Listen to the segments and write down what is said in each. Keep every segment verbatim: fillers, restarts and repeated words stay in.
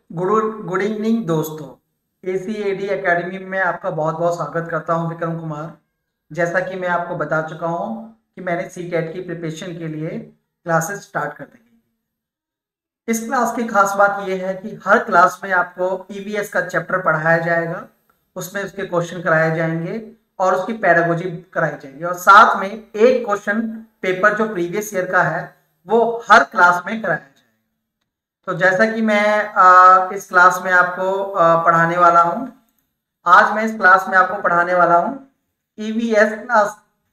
Good good evening दोस्तों। एसीएडी academy में आपका बहुत बहुत स्वागत करता हूं विक्रम कुमार। जैसा कि मैं आपको बता चुका हूं कि मैंने सी टेट की प्रिपरेशन के लिए क्लासेस स्टार्ट कर दी। इस क्लास की खास बात यह है कि हर क्लास में आपको ईवीएस का चैप्टर पढ़ाया जाएगा, उसमें उसके क्वेश्चन कराए जाएंगे और उसकी पैडागोजी कराई जाएगी और साथ में एक क्वेश्चन पेपर जो प्रीवियस ईयर का है वो हर क्लास में कराया जाएगा। तो जैसा कि मैं आ, इस क्लास में आपको आ, पढ़ाने वाला हूं, आज मैं इस क्लास में आपको पढ़ाने वाला हूं ईवीएस क्लास,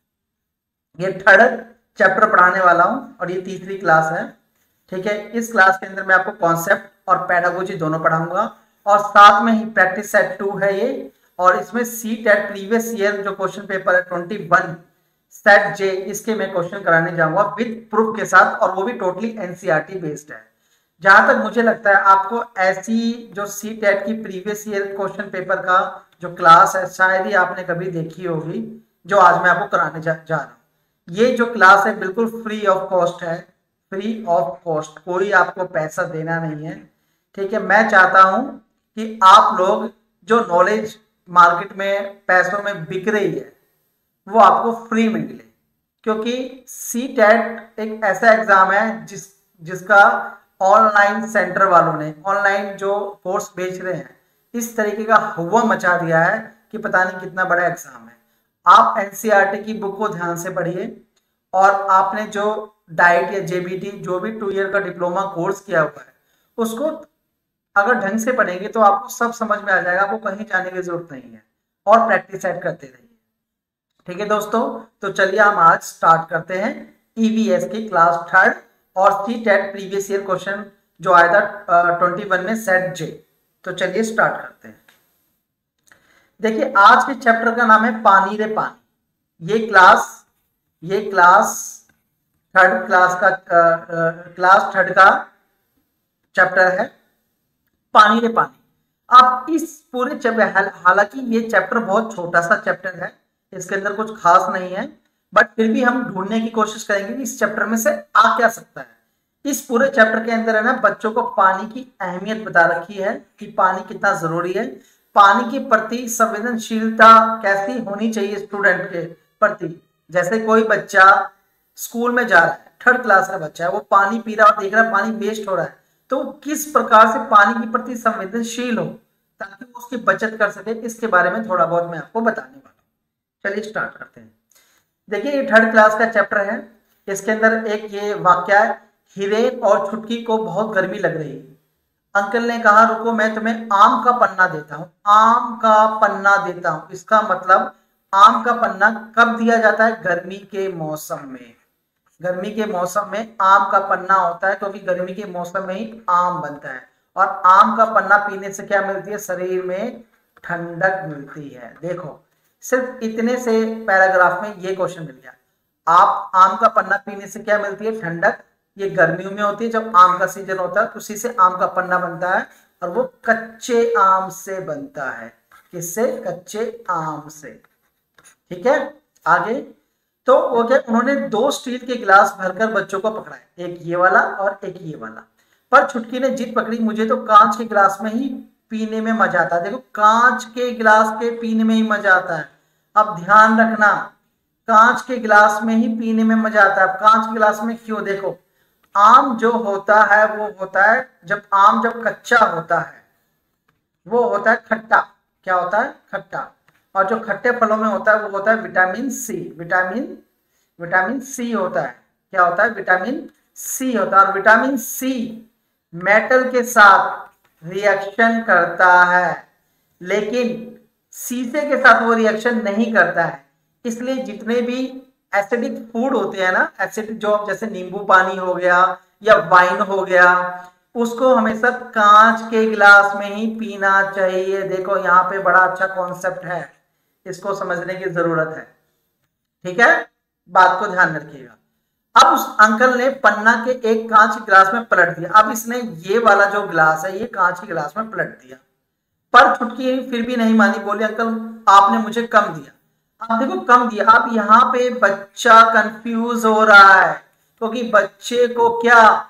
ये थर्ड चैप्टर पढ़ाने वाला हूं और ये तीसरी क्लास है। ठीक है, इस क्लास के अंदर मैं आपको कॉन्सेप्ट और पैडागोजी दोनों पढ़ाऊंगा और साथ में ही प्रैक्टिस सेट टू है ये, और इसमें सी टेट प्रीवियस ईयर जो क्वेश्चन पेपर है ट्वेंटी वन सेट जे, इसके मैं क्वेश्चन कराने जाऊंगा विद प्रूफ के साथ, और वो भी टोटली एनसीईआरटी बेस्ड है। जहां तक मुझे लगता है आपको ऐसी जो सी टेट की प्रीवियस ईयर क्वेश्चन पेपर का जो क्लास है शायद ही आपने कभी देखी होगी, जो आज मैं आपको कराने जा, जा रहा हूँ। ये जो क्लास है बिल्कुल फ्री ऑफ कॉस्ट है, फ्री ऑफ कॉस्ट, कोई आपको पैसा देना नहीं है। ठीक है, मैं चाहता हूं कि आप लोग जो नॉलेज मार्केट में पैसों में बिक रही है वो आपको फ्री में मिले, क्योंकि सी टेट एक ऐसा एग्जाम है जिस जिसका ऑनलाइन सेंटर वालों ने, ऑनलाइन जो कोर्स बेच रहे हैं, इस तरीके का हुआ मचा दिया है कि पता नहीं कितना बड़ा एग्जाम है। आप एनसीईआरटी की बुक को ध्यान से पढ़िए और आपने जो डाइट या जेबीटी जो भी टू ईयर का डिप्लोमा कोर्स किया हुआ है उसको अगर ढंग से पढ़ेंगे तो आपको सब समझ में आ जाएगा, आपको कहीं जाने की जरूरत नहीं है और प्रैक्टिस सेट करते रहिए। ठीक है दोस्तों, तो चलिए हम आज स्टार्ट करते हैं ईवीएस की क्लास थर्ड और C TET previous year question जो आया था ट्वेंटी वन में सेट जे। तो चलिए स्टार्ट करते हैं। देखिए, आज के चैप्टर का नाम है पानी रे पानी। ये क्लास ये क्लास थर्ड क्लास का क्लास थर्ड का चैप्टर है पानी रे पानी। आप इस पूरे चैप्टर, हालांकि ये चैप्टर बहुत छोटा सा चैप्टर है, इसके अंदर कुछ खास नहीं है, बट फिर भी हम ढूंढने की कोशिश करेंगे कि इस चैप्टर में से आ क्या सकता है। इस पूरे चैप्टर के अंदर है ना, बच्चों को पानी की अहमियत बता रखी है कि पानी कितना जरूरी है, पानी के प्रति संवेदनशीलता कैसी होनी चाहिए स्टूडेंट के प्रति। जैसे कोई बच्चा स्कूल में जा रहा है, थर्ड क्लास का बच्चा है, वो पानी पी रहा है और देख रहा है पानी वेस्ट हो रहा है, तो किस प्रकार से पानी के प्रति संवेदनशील हो ताकि वो उसकी बचत कर सके, इसके बारे में थोड़ा बहुत मैं आपको बताने वाला हूँ। चलिए स्टार्ट करते हैं। देखिए, ये थर्ड क्लास का चैप्टर है, इसके अंदर एक ये वाक्य है, हिरेन और छुटकी को बहुत गर्मी लग रही। अंकल ने कहा रुको मैं तुम्हें आम का पन्ना देता हूं। आम का पन्ना देता हूं, इसका मतलब आम का पन्ना कब दिया जाता है? गर्मी के मौसम में। गर्मी के मौसम में आम का पन्ना होता है, क्योंकि गर्मी के मौसम में ही आम बनता है और आम का पन्ना पीने से क्या मिलती है? शरीर में ठंडक मिलती है। देखो, सिर्फ इतने से पैराग्राफ में ये क्वेश्चन मिल गया। आप आम का पन्ना पीने से क्या मिलती है? ठंडक। ये गर्मियों में होती है, जब आम का सीजन होता है, उसी से आम का पन्ना बनता है और वो कच्चे आम से बनता है। किससे? कच्चे आम से। ठीक है, आगे तो वो क्या, उन्होंने दो स्टील के गिलास भरकर बच्चों को पकड़ाए, एक ये वाला और एक ये वाला। पर छुटकी ने जिद पकड़ी, मुझे तो कांच के गिलास में ही पीने में मजा आता है। देखो, कांच के गिलास के पीने में ही मजा आता है। अब ध्यान रखना, कांच के गिलास में ही पीने में मजा आता है। अब कांच के गिलास में क्यों? देखो, आम जो होता है वो होता है, जब आम जब कच्चा होता है वो होता है खट्टा। क्या होता है? खट्टा। और जो खट्टे फलों में होता है वो होता है vitamin C. Vitamin vitamin C होता है। क्या होता है? विटामिन सी होता है। और विटामिन सी मेटल के साथ रिएक्शन करता है, लेकिन शीशे के साथ वो रिएक्शन नहीं करता है। इसलिए जितने भी एसिडिक फूड होते हैं ना, एसिडिक जो जैसे नींबू पानी हो गया या वाइन हो गया, उसको हमेशा कांच के गिलास में ही पीना चाहिए। देखो, यहाँ पे बड़ा अच्छा कॉन्सेप्ट है, इसको समझने की जरूरत है। ठीक है, बात को ध्यान रखिएगा। अब उस अंकल ने पन्ना के एक कांच के गिलास में पलट दिया। अब इसने ये वाला जो गिलास है ये कांच के गिलास में पलट दिया, पर छुटकी फिर भी नहीं मानी, बोली अंकल आपने मुझे कम दिया। अब देखो, कम दिया। अब यहाँ पे बच्चा कंफ्यूज हो रहा है, क्योंकि बच्चे को क्या,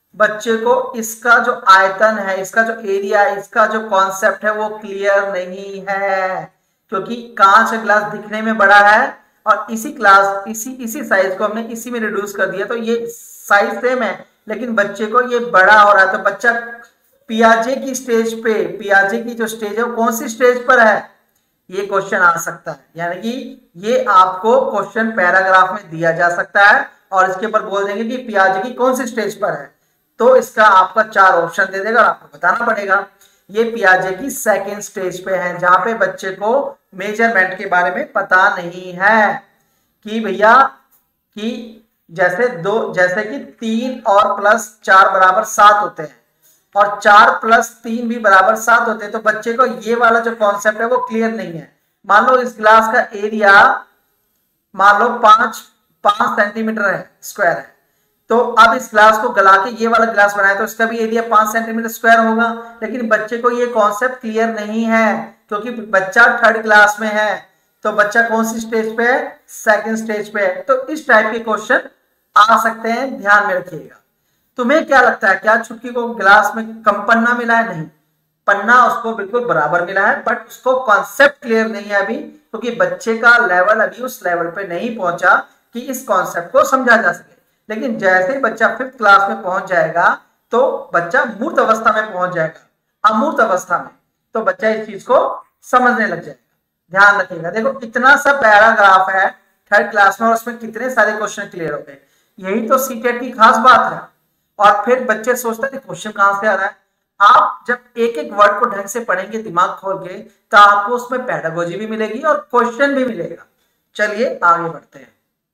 बच्चे को इसका जो आयतन है, इसका जो एरिया, इसका जो कॉन्सेप्ट है वो क्लियर नहीं है, क्योंकि कांच का ग्लास दिखने में बड़ा है और इसी क्लास इसी इसी साइज को हमने इसी में रिड्यूस कर दिया, तो ये साइज सेम है लेकिन बच्चे को ये बड़ा हो रहा है। तो बच्चा पियाजे की स्टेज पे, पियाजे की जो स्टेज है वो कौन सी स्टेज पर है, ये क्वेश्चन आ सकता है। यानी कि ये आपको क्वेश्चन पैराग्राफ में दिया जा सकता है और इसके ऊपर बोल देंगे कि पियाजे की कौन सी स्टेज पर है, तो इसका आपका चार ऑप्शन दे देगा और आपको बताना पड़ेगा। ये पियाजे की सेकेंड स्टेज पे है, जहां पे बच्चे को मेजरमेंट के बारे में पता नहीं है कि भैया कि जैसे दो जैसे कि तीन और प्लस चार बराबर सात होते हैं और चार प्लस तीन भी बराबर सात होते हैं, तो बच्चे को ये वाला जो कॉन्सेप्ट है वो क्लियर नहीं है। मान लो इस ग्लास का एरिया मान लो पांच पांच सेंटीमीटर है, स्क्वायर है, तो अब इस ग्लास को गला के ये वाला ग्लास बनाया तो इसका भी एरिया पांच सेंटीमीटर स्क्वायर होगा, लेकिन बच्चे को ये कॉन्सेप्ट क्लियर नहीं है क्योंकि बच्चा थर्ड क्लास में है। तो बच्चा कौन सी स्टेज पे है, सेकंड स्टेज पे है। तो इस टाइप के क्वेश्चन आ सकते हैं, ध्यान में रखिएगा। तुम्हें क्या लगता है, क्या छुटकी को ग्लास में कम पन्ना मिला है? नहीं, पन्ना उसको बिल्कुल बराबर मिला है, बट उसको कॉन्सेप्ट क्लियर नहीं है अभी, क्योंकि बच्चे का लेवल अभी उस लेवल पे नहीं पहुंचा कि इस कॉन्सेप्ट को समझा जा सके। लेकिन जैसे ही बच्चा फिफ्थ क्लास में पहुंच जाएगा तो बच्चा मूर्त अवस्था में पहुंच जाएगा, अमूर्त अवस्था में, तो बच्चा इस चीज को समझने लग जाएगा। ध्यान रखिएगा, देखो इतना सा पैराग्राफ है थर्ड क्लास में और उसमें कितने सारे क्वेश्चन क्लियर हो गए। यही तो सीटेट की खास बात है। और फिर बच्चे सोचते हैं क्वेश्चन कहां से आ रहा है। आप जब एक एक वर्ड को ढंग से पढ़ेंगे दिमाग खोल के, तो आपको उसमें पेडागोजी भी मिलेगी और क्वेश्चन भी मिलेगा। चलिए आगे बढ़ते हैं।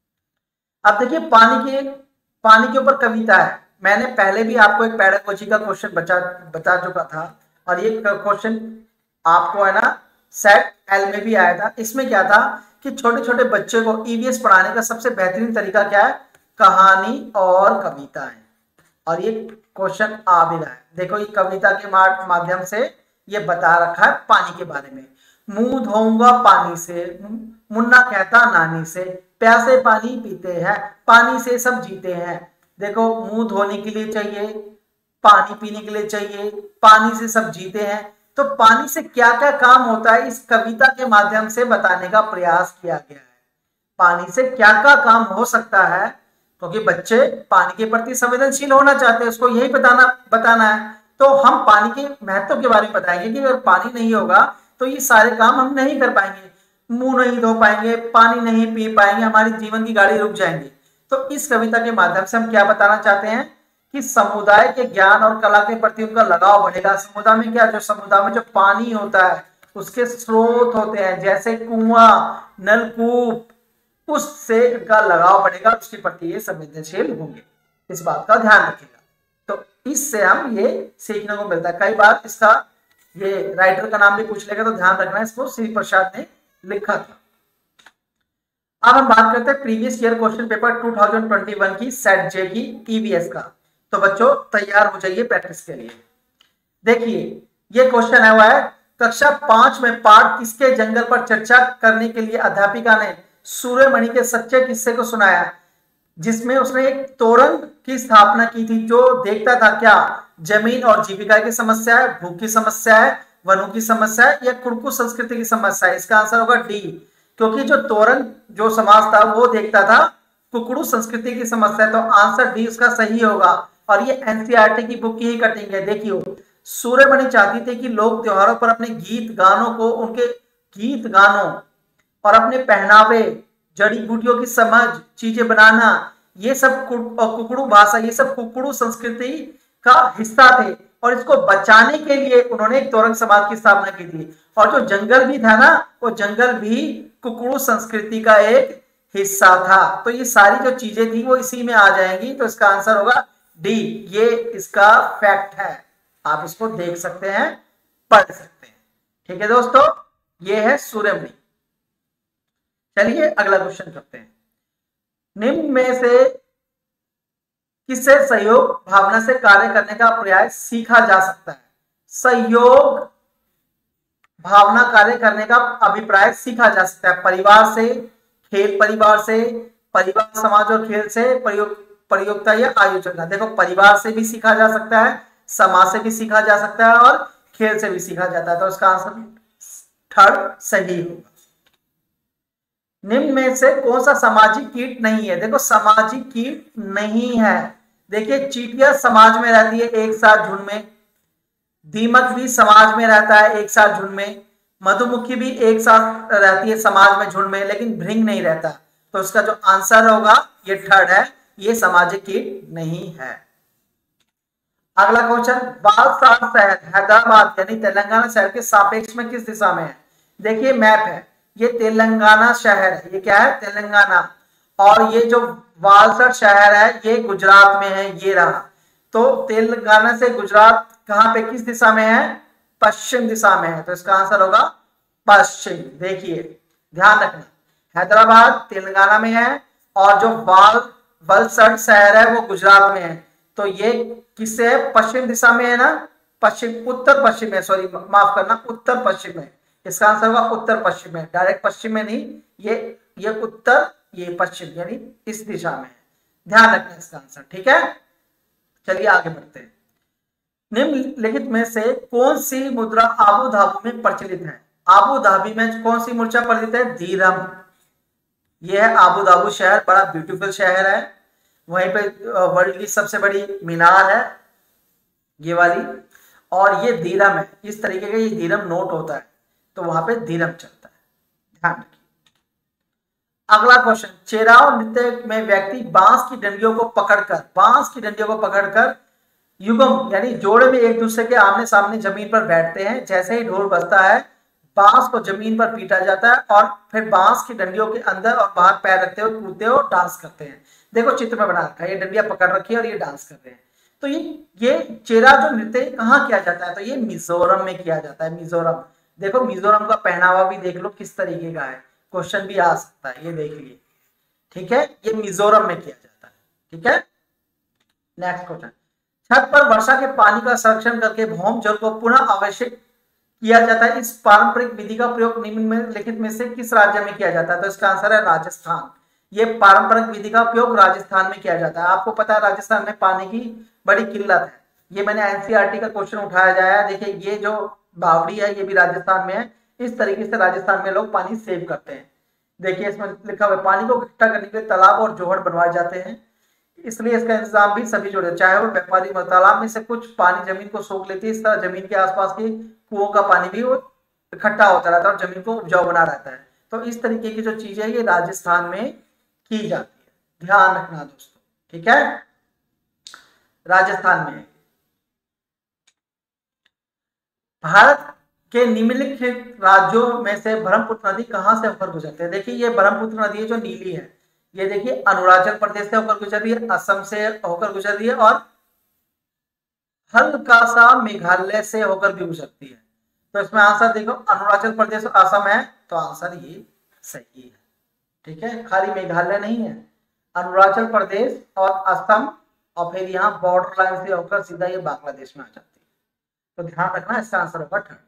अब देखिए पानी के पानी के ऊपर कविता है। मैंने पहले भी आपको एक पेडागोजी का क्वेश्चन बचा बता चुका था और ये क्वेश्चन आपको है ना सेट एल में भी आया था। इसमें क्या था कि छोटे छोटे बच्चे को ईवीएस पढ़ाने का सबसे बेहतरीन तरीका क्या है, कहानी और कविता है। और ये क्वेश्चन आ भी रहा है, देखो ये कविता के माध्यम से ये बता रखा है पानी के बारे में। मुंह धोऊंगा पानी से, मुन्ना कहता नानी से, प्यासे पानी पीते हैं, पानी से सब जीते हैं। देखो मुंह धोने के लिए चाहिए, पानी पीने के लिए चाहिए, पानी से सब जीते हैं। तो पानी से क्या क्या काम होता है इस कविता के माध्यम से बताने का प्रयास किया गया है। पानी से क्या क्या काम हो सकता है, क्योंकि बच्चे पानी के प्रति संवेदनशील होना चाहते हैं, उसको यही बताना बताना है। तो हम पानी के महत्व के बारे में बताएंगे कि अगर पानी नहीं होगा तो ये सारे काम हम नहीं कर पाएंगे, मुंह नहीं धो पाएंगे, पानी नहीं पी पाएंगे, हमारी जीवन की गाड़ी रुक जाएंगी। तो इस कविता के माध्यम से हम क्या बताना चाहते हैं कि समुदाय के ज्ञान और कला के प्रति उनका लगाव बढ़ेगा। समुदाय में क्या, जो समुदाय में जो पानी होता है उसके स्रोत होते हैं, जैसे कुआं, नलकूप, उससे इनका लगाव बढ़ेगा, उसके प्रति ये संवेदनशील होंगे। इस बात का ध्यान रखिएगा। तो इससे हम ये सीखने को मिलता है। कई बार इसका ये राइटर का नाम भी पूछ लेगा तो ध्यान रखना, इसको श्री प्रसाद ने लिखा था। अब हम बात करते हैं प्रीवियस ईयर क्वेश्चन पेपर दो हज़ार इक्कीस की सेट जे की ईवीएस का। तो बच्चों तैयार हो जाइए प्रैक्टिस के लिए। देखिए ये क्वेश्चन है हुआ है, कक्षा पांच में पाठ किसके जंगल पर चर्चा करने के लिए अध्यापिका ने सूर्यमणि के सच्चे किस्से को सुनाया, जिसमें उसने एक तोरण की स्थापना की थी जो देखता था क्या जमीन और जीविका की समस्या है, भूख की समस्या है, वनों की समस्या है या कुड़कू संस्कृति की समस्या है। इसका आंसर होगा डी, क्योंकि जो तोरण जो समाज था वो देखता था कुकड़ू संस्कृति की समस्या, तो आंसर डी उसका सही होगा। और ये एनसीईआरटी की बुक की ही कटिंग है। देखियो सूर्यमणि चाहती थी कि लोग त्योहारों पर अपने गीत गानों को, उनके गीत गानों और अपने पहनावे, जड़ी बूटियों की समझ, चीजें बनाना, ये सब कुकड़ू भाषा, ये सब कुकड़ू संस्कृति का हिस्सा थे और इसको बचाने के लिए उन्होंने एक तोरण समाज की स्थापना की थी। और जो जंगल भी था ना, वो जंगल भी कुकड़ू संस्कृति का एक हिस्सा था। तो ये सारी जो चीजें थी वो इसी में आ जाएंगी। तो इसका आंसर होगा डी, ये इसका फैक्ट है। आप इसको देख सकते हैं, पढ़ सकते हैं। ठीक है दोस्तों, ये है सूर्यमणि। चलिए अगला क्वेश्चन करते हैं। निम्न में से किससे सहयोग भावना से कार्य करने का प्रयास सीखा जा सकता है? सहयोग भावना कार्य करने का अभिप्राय सीखा जा सकता है परिवार से, खेल परिवार से, परिवार समाज और खेल से, प्रयोग प्रयोगता या आयोजन। देखो परिवार से भी सीखा जा सकता है, समाज से भी सीखा जा सकता है और खेल से भी सीखा जाता है। तो इसका आंसर थर्ड सही होगा। निम्न में से कौन सा सामाजिक कीट नहीं है? देखो सामाजिक कीट नहीं है। देखिए चींटियां समाज में रहती है एक साथ झुंड में, दीमक भी समाज में रहता है एक साथ झुंड में, मधुमक्खी भी एक साथ रहती है समाज में झुंड में, लेकिन भृंग नहीं रहता। तो इसका जो आंसर होगा ये थर्ड है, ये सामाजिक कीट नहीं है। अगला क्वेश्चन, वालसाड शहर हैदराबाद यानी तेलंगाना शहर के सापेक्ष में किस दिशा में है? देखिए मैप है, ये तेलंगाना शहर है, ये क्या है? तेलंगाना। और ये जो वालसाड शहर है ये गुजरात में है, ये रहा। तो तेलंगाना से गुजरात कहां पे, किस दिशा में है? पश्चिम दिशा में है। तो इसका आंसर होगा पश्चिम। देखिए ध्यान रखना, हैदराबाद तेलंगाना में है और जो वाल वलसड शहर है वो गुजरात में है। तो ये किससे है? पश्चिम दिशा में है ना, पश्चिम उत्तर पश्चिम में, सॉरी माफ करना, उत्तर पश्चिम में। इसका आंसर होगा उत्तर पश्चिम में, डायरेक्ट पश्चिम में नहीं, ये ये उत्तर ये पश्चिम यानी इस दिशा में है। ध्यान रखना इसका आंसर, ठीक है। चलिए आगे बढ़ते हैं। निम्नलिखित में से कौन सी मुद्रा आबू धाबी में प्रचलित है? आबू धाबी में कौन सी मुद्रा प्रचलित है? धीरम। यह है आबू धाबी शहर, बड़ा ब्यूटीफुल शहर है। वहीं पे वर्ल्ड की सबसे बड़ी मीनार है ये वाली, और ये धीरम है। इस तरीके का ये धीरम नोट होता है, तो वहां पे धीरम चलता है, ध्यान रखिए। अगला क्वेश्चन, चेराव नृत्य में व्यक्ति बांस की डंडियों को पकड़कर बांस की डंडियों को पकड़कर युगम यानी जोड़े में एक दूसरे के आमने सामने जमीन पर बैठते हैं। जैसे ही ढोल बजता है बांस को जमीन पर पीटा जाता है और फिर बांस की डंडियों के अंदर और बाहर पैर रखते हुए कूदते हुए और डांस करते हैं। देखो चित्र में बना रखा है, ये डंडियां पकड़ रखी है और ये डांस कर रहे हैं। तो ये ये चेरा जो नृत्य कहाँ किया जाता है? तो ये मिजोरम में किया जाता है, मिजोरम। देखो मिजोरम का पहनावा भी देख लो किस तरीके का है, क्वेश्चन भी आ सकता है, ये देख लिए, ठीक है। ये मिजोरम में किया जाता है, ठीक है। नेक्स्ट क्वेश्चन, छत पर वर्षा के पानी का संरक्षण करके भौम जल को पुनः आवश्यक किया जाता है। इस पारंपरिक विधि का प्रयोग निम्नलिखित में से किस राज्य में किया जाता है? तो इसका आंसर है राजस्थान। ये पारंपरिक विधि का उपयोग राजस्थान में किया जाता है। आपको पता है राजस्थान में पानी की बड़ी किल्लत है, ये मैंने एनसीईआरटी का क्वेश्चन उठाया जाया है। देखिए ये जो बावड़ी है ये भी राजस्थान में है। इस तरीके से राजस्थान में लोग पानी सेव करते हैं। देखिए इसमें लिखा हुआ है पानी को इकट्ठा करने के लिए तालाब और जोहड़ बनवाए जाते हैं, इसलिए इसका इंतजाम भी सभी जोड़े, चाहे वो व्यापारी तालाब में से कुछ पानी जमीन को सोख लेती है, इस तरह जमीन के आसपास के कुओं का पानी भी वो इकट्ठा होता रहता है और जमीन को उपजाऊ बना रहता है। तो इस तरीके की जो चीज है ये राजस्थान में की जाती है, ध्यान रखना दोस्तों, ठीक है, राजस्थान में। भारत के निम्नलिखित राज्यों में से ब्रह्मपुत्र नदी कहां से होकर गुजरती है? देखिए ये ब्रह्मपुत्र नदी है जो नीली है, ये देखिए अरुणाचल प्रदेश से होकर गुजर रही है, असम से होकर गुजर रही है और हल्का सा मेघालय से होकर भी गुजरती है। तो इसमें आंसर देखो अरुणाचल प्रदेश और असम है, तो आंसर ये सही है, ठीक है। खाली मेघालय नहीं है, अरुणाचल प्रदेश और असम और फिर यहाँ बॉर्डर लाइन से होकर सीधा ये बांग्लादेश में आ जाती है। तो ध्यान रखना इसका आंसर होगा थर्ड।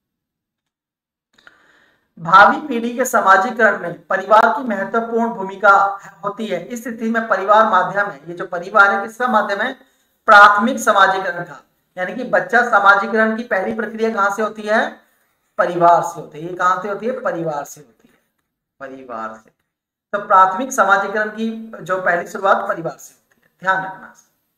भावी पीढ़ी के समाजीकरण में परिवार की महत्वपूर्ण भूमिका होती है। इस स्थिति में परिवार माध्यम है, ये जो परिवार है किसका माध्यम है? प्राथमिक समाजीकरण का, यानी कि बच्चा समाजीकरण की पहली प्रक्रिया कहां से होती है? परिवार से होती है। ये कहां से होती है? परिवार से होती है, परिवार से। तो प्राथमिक समाजीकरण की जो पहली शुरुआत परिवार से होती है, ध्यान रखना।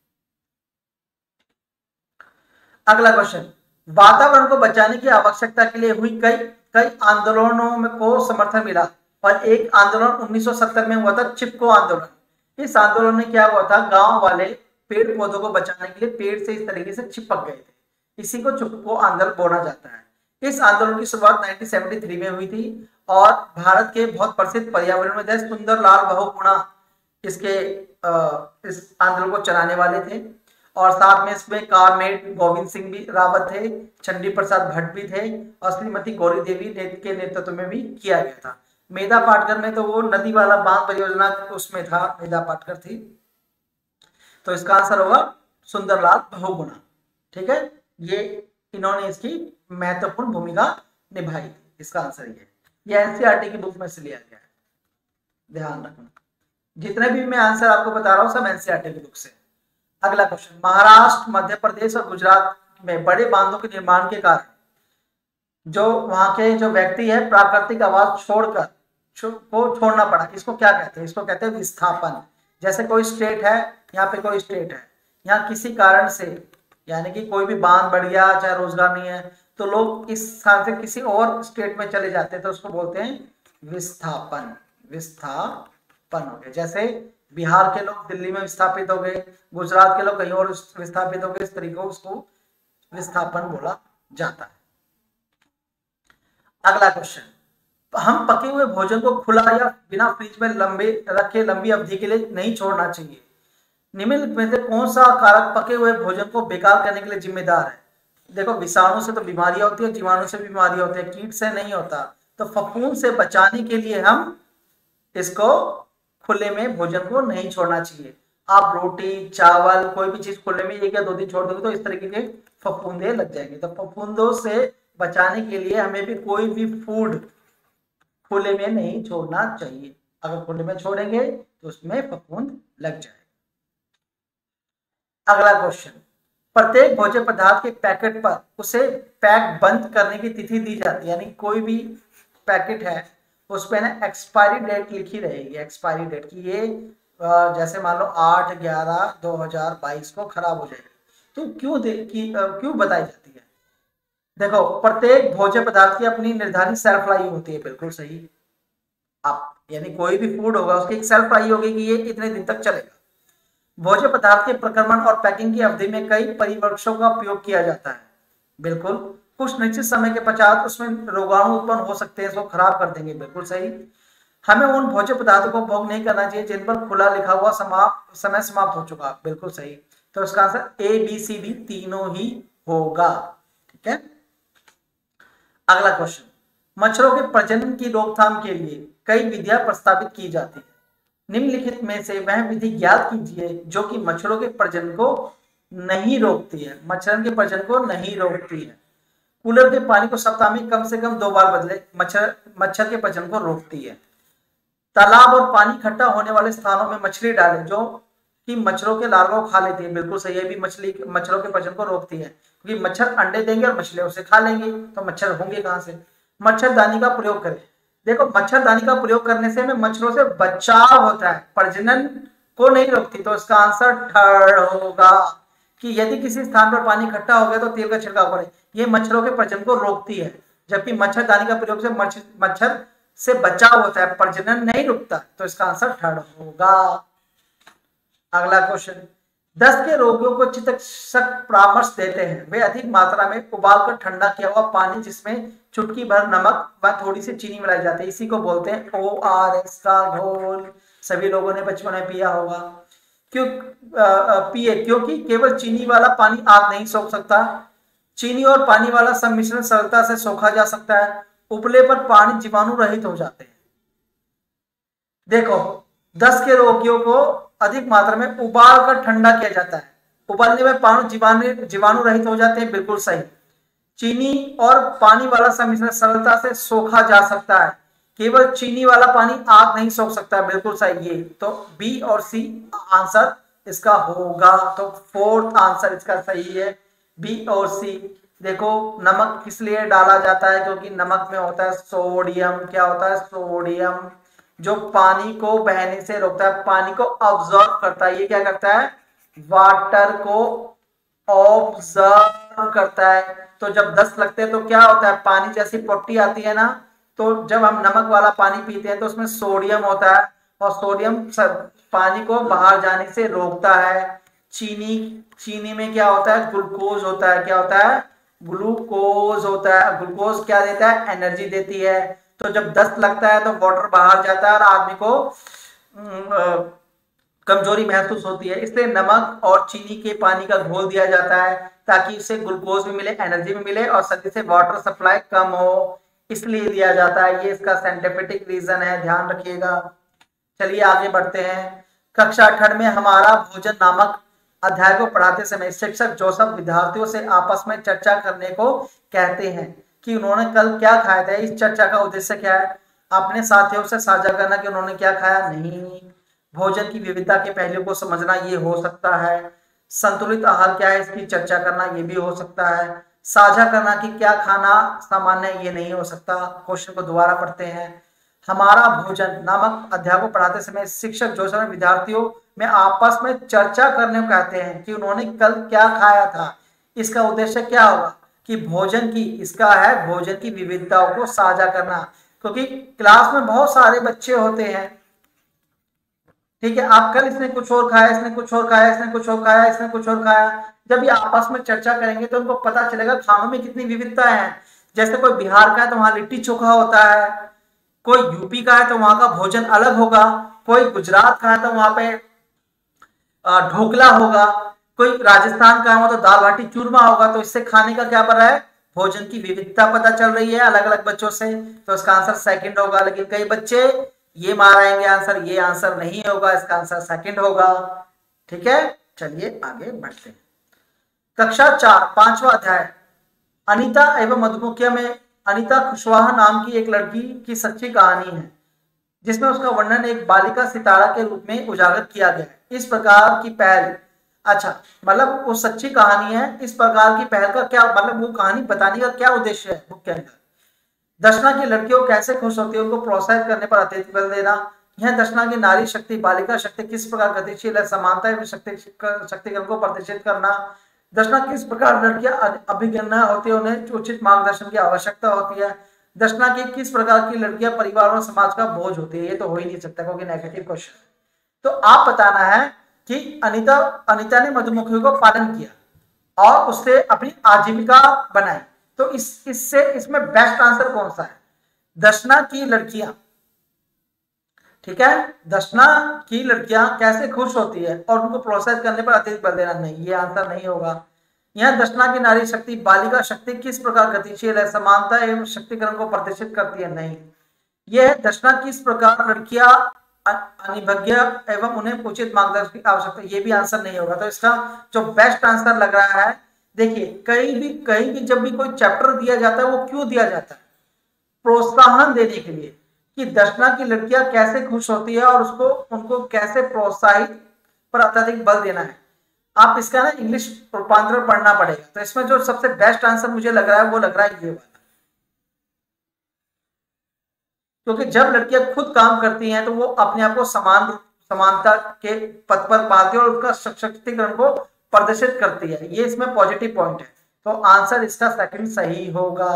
अगला क्वेश्चन, वातावरण को बचाने की आवश्यकता के लिए हुई कई कई आंदोलनों में को समर्थन मिला और एक आंदोलन उन्नीस सौ सत्तर में हुआ था, चिपको आंदोलन। इस आंदोलन में क्या हुआ था? गांव वाले पेड़ पौधों को बचाने के लिए पेड़ से इस तरीके से चिपक गए थे, इसी को चिपको आंदोलन बोला जाता है। इस आंदोलन की शुरुआत उन्नीस सौ तिहत्तर में हुई थी और भारत के बहुत प्रसिद्ध पर्यावरणविद सुंदरलाल बहुगुणा इसके आ, इस आंदोलन को चलाने वाले थे और साथ में इसमें कारमेट गोविंद सिंह भी रावत थे, चंडी प्रसाद भट्ट भी थे और श्रीमती गौरी देवी के नेतृत्व में भी किया गया था। मेधा पाटकर में तो वो नदी वाला बांध परियोजना उसमें था, मेधा पाटकर थी। तो इसका आंसर होगा सुंदरलाल बहुगुणा, ठीक है। ये इन्होंने इसकी महत्वपूर्ण भूमिका निभाई थी, इसका आंसर ये ये एनसीईआरटी की बुक में से लिया गया है, ध्यान रखना। जितने भी मैं आंसर आपको बता रहा हूँ सब एनसीईआरटी की बुक से। अगला क्वेश्चन, महाराष्ट्र, मध्य प्रदेश और गुजरात में बड़े बांधों के निर्माण के कारण जो वहां के जो व्यक्ति है प्राकृतिक आवास छोड़कर छो, को छोड़ना पड़ा, इसको क्या कहते हैं? इसको कहते हैं विस्थापन। जैसे कोई स्टेट है, यहाँ पे कोई स्टेट है, यहाँ किसी कारण से यानी कि कोई भी बांध बढ़ गया, चाहे रोजगार नहीं है, तो लोग इस स्थान से किसी और स्टेट में चले जाते हैं, तो उसको बोलते हैं विस्थापन। विस्थापन हो गया। जैसे बिहार के लोग दिल्ली में विस्थापित हो गए, गुजरात के लोग कहीं और विस्थापित हो गए, इस तरीके उसको विस्थापन बोला जाता है। अगला क्वेश्चन, हम पके हुए भोजन को खुला या बिना फ्रिज में लंबे रखे लंबी अवधि के लिए नहीं छोड़ना चाहिए। निम्नलिखित में से कौन सा कारक पके हुए भोजन को बेकार करने के लिए जिम्मेदार है? देखो, विषाणु से तो बीमारियां होती है, जीवाणु से बीमारियां होती है, कीट से नहीं होता। तो फफूंद से बचाने के लिए हम इसको खुले में भोजन को नहीं छोड़ना चाहिए। आप रोटी, चावल, कोई भी चीज खुले में एक या दो दिन छोड़ दोगे तो इस तरीके के फफूंदे लग जाएंगे। तो फफूंदों से बचाने के लिए हमें भी कोई भी फूड खुले में नहीं छोड़ना चाहिए। अगर खुले में छोड़ेंगे तो उसमें फफूंद लग जाएगा। अगला क्वेश्चन, प्रत्येक भोज्य पदार्थ के पैकेट पर उसे पैक बंद करने की तिथि दी जाती है, यानी कोई भी पैकेट है उस पर ना एक्सपायरी डेट लिखी रहेगी। एक्सपायरी डेट की ये जैसे मान लो आठ ग्यारह दो हजार बाईस को खराब हो जाएगी, तो क्यों दे की क्यों बताई जाती है? देखो, प्रत्येक भोज्य पदार्थ की अपनी निर्धारित सेल्फ लाइफ होती है। बिल्कुल सही। आप यानी कोई भी फूड होगा उसकी एक सेल्फ लाइफ होगी कि ये इतने दिन तक चलेगा। भोज्य पदार्थ के प्रक्रमण और पैकिंग की अवधि में कई परिवर्तनों का उपयोग किया जाता है। बिल्कुल। कुछ निश्चित समय के पश्चात उसमें रोगाणु उत्पन्न हो सकते हैं, इसको खराब कर देंगे। बिल्कुल सही। हमें उन भोज्य पदार्थों को भोग नहीं करना चाहिए जिन पर खुला लिखा हुआ समाप्त समय समाप्त हो चुका। बिल्कुल सही। तो इसका answer A B C D तीनों ही होगा। ठीक है। अगला क्वेश्चन, मच्छरों के प्रजनन की रोकथाम के लिए कई विधियां प्रस्तावित की जाती है। निम्नलिखित में से वह विधि ज्ञात कीजिए जो कि मच्छरों के प्रजनन को नहीं रोकती है। मच्छर के प्रजनन को नहीं रोकती है। कूलर के पानी को सप्ताह में कम से कम दो बार बदले, मच्छर मच्छर के प्रजनन को रोकती है। तालाब और पानी इकट्ठा होने वाले स्थानों में मछली डालें जो कि मच्छरों के लार्वा को खा लेती है। बिल्कुल सही है, भी मछली मच्छरों के प्रजनन को रोकती है, क्योंकि मच्छर अंडे देंगे और मछलियां उसे खा लेंगी, तो मच्छर होंगे कहां से? मच्छरदानी का प्रयोग करें। देखो, मच्छरदानी का प्रयोग करने से हमें मच्छरों से बचाव होता है, प्रजनन को नहीं रोकती। तो इसका आंसर थर्ड होगा कि यदि किसी स्थान पर पानी इकट्ठा हो गया तो तेल का छिड़काव करें। ये मच्छरों के प्रजनन को रोकती है, जबकि मच्छरदानी का प्रयोग से मच्छर से बचाव होता है, प्रजनन नहीं रुकता। तो इसका आंसर थर्ड होगा। अगला क्वेश्चन, दस्त के रोगियों को चिकित्सक परामर्श देते हैं वे अधिक मात्रा में उबालकर ठंडा किया हुआ पानी जिसमें चुटकी भर नमक व थोड़ी सी चीनी मिलाई जाती है, इसी को बोलते हैं ओ आर एस का घोल। सभी लोगों ने बचपन में पिया होगा। क्यों पिए? क्योंकि केवल चीनी वाला पानी आग नहीं सोख सकता। चीनी और पानी वाला सम्मिश्रण सरलता से सोखा जा सकता है। उबले पर पानी जीवाणु रहित हो जाते हैं। देखो, दस्त के रोगियों को अधिक मात्रा में उबाल कर ठंडा किया जाता है, उबालने में पानी जीवाणु जीवाणु रहित हो जाते हैं। बिल्कुल सही। चीनी और पानी वाला सम्मिश्रण सरलता से सोखा जा सकता है, केवल चीनी वाला पानी आग नहीं सोख सकता है। बिल्कुल सही। ये तो बी और सी आंसर इसका होगा। तो फोर्थ आंसर इसका सही है, बी और सी। देखो, नमक किस लिए डाला जाता है? क्योंकि नमक में होता है सोडियम। क्या होता है? सोडियम, जो पानी को बहने से रोकता है, पानी को ऑब्जर्व करता है। ये क्या करता है? वाटर को ऑब्जर्व करता है। तो जब दस्त लगते हैं तो क्या होता है? पानी जैसी पट्टी आती है ना, तो जब हम नमक वाला पानी पीते हैं तो उसमें सोडियम होता है, और सोडियम पानी को बाहर जाने से रोकता है। चीनी चीनी में क्या होता है? ग्लूकोज होता है। क्या होता है? ग्लूकोज होता है। ग्लूकोज क्या देता है? एनर्जी देती है। तो जब दस्त लगता है तो वाटर बाहर जाता है और आदमी को कमजोरी महसूस होती है, इसलिए नमक और चीनी के पानी का घोल दिया जाता है ताकि उससे ग्लूकोज भी मिले, एनर्जी भी मिले और शरीर से वाटर सप्लाई कम हो, इसलिए दिया जाता है। ये इसका साइंटिफिक रीजन है, ध्यान रखिएगा। चलिए आगे बढ़ते हैं। कक्षा आठ में हमारा भोजन नामक अध्याय को पढ़ाते समय शिक्षक जोसेफ विद्यार्थियों से आपस में चर्चा करने को कहते हैं कि उन्होंने कल क्या खाया था। इस चर्चा का उद्देश्य क्या है? अपने साथियों से साझा करना कि उन्होंने क्या खाया? नहीं। भोजन की विविधता के पहलुओं को समझना ये हो सकता है। संतुलित आहार क्या है इसकी चर्चा करना ये भी हो सकता है। साझा करना कि क्या खाना सामान्य है ये नहीं हो सकता। क्वेश्चन को दोबारा पढ़ते हैं। हमारा भोजन नामक अध्याय को पढ़ाते समय शिक्षक जो समय विद्यार्थियों में आपस में चर्चा करने को कहते हैं कि उन्होंने कल क्या खाया था, इसका उद्देश्य क्या होगा कि भोजन की, इसका है भोजन की विविधताओं को साझा करना, क्योंकि क्लास में बहुत सारे बच्चे होते हैं, ठीक है। आप कल इसने कुछ और खाया, इसने कुछ और खाया, इसने कुछ और खाया, इसने कुछ और खाया। जब ये आपस में चर्चा करेंगे तो उनको पता चलेगा खानों में कितनी विविधता है। जैसे कोई बिहार का है तो वहां लिट्टी चोखा होता है, कोई यूपी का है तो वहां का भोजन अलग होगा, कोई गुजरात का है तो वहां पे ढोकला होगा, कोई राजस्थान का हो तो दाल बाटी चूरमा होगा। तो इससे खाने का क्या पता है, भोजन की विविधता पता चल रही है अलग अलग बच्चों से। तो इसका आंसर सेकंड होगा। लेकिन कई बच्चे ये मारेंगे आंसर, ये आंसर नहीं होगा, इसका आंसर सेकंड होगा, ठीक है। चलिए आगे बढ़ते हैं। कक्षा चार पांचवा अध्याय अनीता एवं मधुमक्खियां में अनीता कुशवाहा नाम की एक लड़की की सच्ची कहानी है, जिसमें उसका वर्णन एक बालिका सितारा के रूप में उजागर किया गया है। इस प्रकार की पहल, अच्छा मतलब वो सच्ची कहानी है, इस प्रकार की पहल का क्या मतलब, वो कहानी बताने का क्या उद्देश्य है बुक के अंदर। दर्शना की लड़कियों कैसे खुश होती है उनको प्रोत्साहित करने पर अतिरिक्त बल देना। यह दर्शना की नारी शक्ति बालिका शक्ति किस प्रकार गतिशील है, समानता एवं शक्ति शक्तिकरण को प्रदर्शित करना। दर्शना किस प्रकार लड़कियां अभिज्ञा होती है, उन्हें उचित मार्गदर्शन की आवश्यकता होती है। दर्शना की किस प्रकार की लड़कियां परिवार और समाज का बोझ होती है, ये तो हो ही नहीं सकता क्योंकि नेगेटिव क्वेश्चन। तो आप बताना है कि अनीता अनीता ने मधुमक्खियों को पालन किया और उससे अपनी आजीविका बनाई। तो इस इससे इसमें बेस्ट आंसर कौन सा है, दर्शना की लड़कियां, ठीक है। दर्शना की लड़कियां कैसे खुश होती है और उनको प्रोत्साहित करने पर अतिरिक्त बल देना, नहीं, ये आंसर नहीं होगा। यह दर्शना की नारी शक्ति बालिका शक्ति किस प्रकार गतिशील है, समानता एवं शक्तिकरण को प्रदर्शित करती है, नहीं। यह दर्शना किस प्रकार लड़कियां अनिभज्ञ एवं उन्हें उचित मार्गदर्शन की आवश्यकता, ये भी आंसर नहीं होगा। तो इसका जो बेस्ट आंसर लग रहा है, देखिए कहीं भी कहीं भी जब भी कोई चैप्टर दिया जाता है वो क्यों दिया जाता है, प्रोत्साहन देने के लिए कि दर्शना की लड़कियां कैसे खुश होती है और उसको उनको कैसे प्रोत्साहित पर अत्यधिक बल देना है। आप इसका ना इंग्लिश रूपांतरण पढ़ना पड़ेगा। तो इसमें जो सबसे बेस्ट आंसर मुझे लग रहा है वो लग रहा है ये वाला, क्योंकि जब लड़कियां खुद काम करती हैं तो वो अपने आप को समान समानता के पद पर पाती है और उसका सशक्तिकरण को प्रदर्शित करती है, ये इसमें पॉजिटिव पॉइंट है। तो आंसर इसका सेकंड सही होगा।